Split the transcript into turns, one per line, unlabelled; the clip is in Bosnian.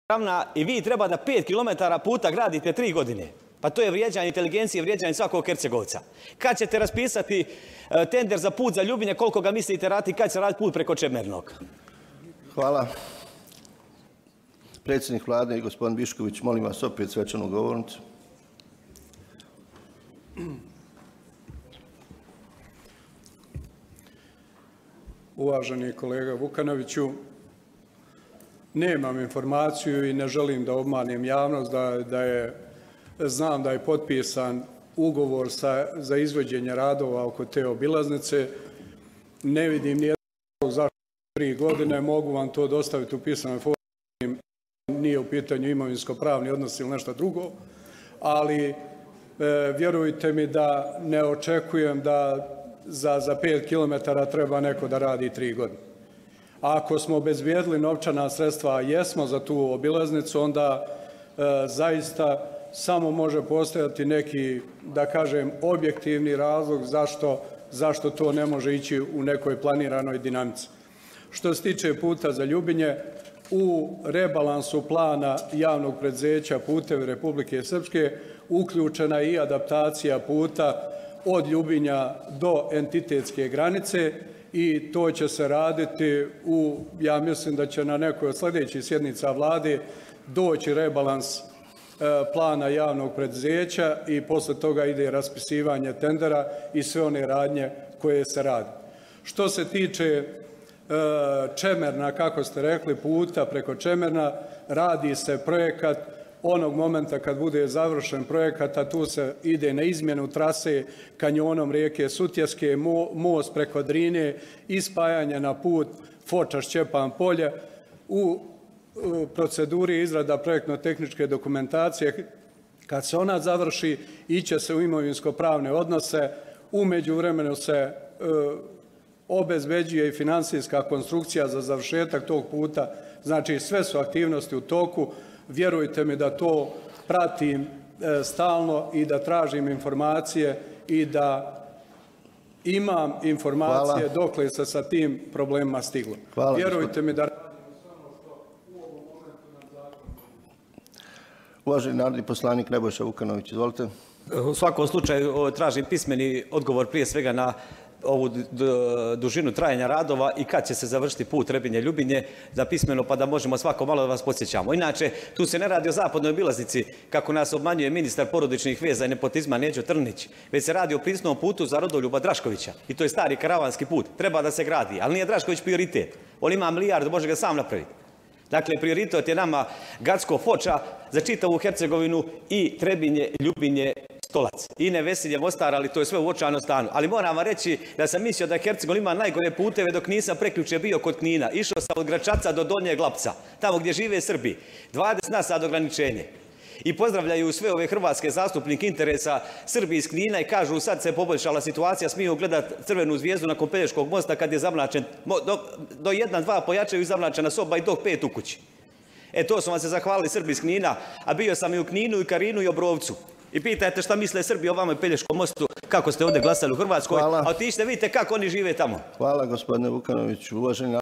ravna i vi treba da 5 km puta gradite 3 godine. Pa to je vrijeđanje inteligencije, vrijeđanje svakog Hercegovca. Kad ćete raspisati tender za put za Ljubinje, koliko ga mislite raditi, kad će raditi put preko Čemernog?
Hvala. Predsjednik Vlade i gospodin Bišković, molim vas opet svečanu govornicu.
Uvaženi kolega Vukanoviću, nemam informaciju i ne želim da obmanem javnost znam da je potpisan ugovor za izvođenje radova oko te obilaznice. Ne vidim nijedan razlog zašto 3 godine, mogu vam to dostaviti u pisanoj formi, nije u pitanju imovinsko-pravni odnos ili nešto drugo, ali vjerujte mi da ne očekujem da za 5 km treba neko da radi 3 godine. Ako smo obezbijedili novčana sredstva, a jesmo za tu obilaznicu, onda zaista samo može postojati neki, da kažem, objektivni razlog zašto to ne može ići u nekoj planiranoj dinamici. Što se tiče puta za Ljubinje, u rebalansu plana javnog preduzeća Putevi Republike Srpske uključena je i adaptacija puta od Ljubinja do entitetske granice i to će se raditi ja mislim da će na nekoj od sljedećih sjednica Vlade doći rebalans plana javnog preduzeća i posle toga ide raspisivanje tendera i sve one radnje koje se rade. Što se tiče Čemerna, kako ste rekli, puta preko Čemerna, radi se projekat. Onog momenta kad bude završen projekat, a tu se ide na izmjenu trase kanjonom rijeke Sutjeske, most preko Drine i spajanje na put Foča-Šćepan polje. U proceduri izrada projektno-tehničke dokumentacije, kad se ona završi, iće se u imovinsko-pravne odnose. U međuvremenu se obezbeđuje i finansijska konstrukcija za završetak tog puta. Znači, sve su aktivnosti u toku. Vjerujte mi da to pratim stalno i da tražim informacije i da imam informacije dokle se sa tim problemima stiglo. Vjerujte mi da...
Uvaženi narodni poslanik Nebojša Vukanović, izvolite.
U svakom slučaju tražim pismeni odgovor prije svega na ovu dužinu trajanja radova i kad će se završiti put Trebinje-Ljubinje, da pismeno pa da možemo svako malo da vas podsjećamo. Inače, tu se ne radi o zapadnoj obilaznici, kako nas obmanjuje ministar porodičnih veza i nepotizma Neđo Trnić, već se radi o pristupnom putu za Rodoljuba Draškovića. I to je stari karavanski put. Treba da se gradi, ali nije Drašković prioritet. On ima milijardu, može ga sam napraviti. Dakle, prioritet je nama Gacko-Foča za čitavu Hercegovinu i Trebinje-Ljubinje Stolac. I Nevesinje, Mostar, ali to je sve u očajnom stanju. Ali moram vam reći da sam mislio da Hercegovina ima najgore puteve dok nisam prekjuče bio kod Knina. Išao sam od Gračaca do Donjeg Lapca, tamo gdje žive Srbi. 20 na sat ograničenje. I pozdravljaju sve ove hrvatske zastupnike interesa Srbi iz Knina i kažu sad se poboljšala situacija, smiju gledati crvenu zvijezdu nakon Pelješkog mosta kad je zamračen, do 1-2 pojačaju i zamračena soba i do 5 u kući. To su vam se zahvalili Srbi iz Knina, a bio sam i u Kninu, i Karinu, i Obrovcu. I pitajte šta misle Srbi o vama i Pelješkom mostu, kako ste ovdje glasali u Hrvatskoj, a otiđite vidite kako oni žive tamo.
Hvala gospodine Vukanoviću. Uvaženi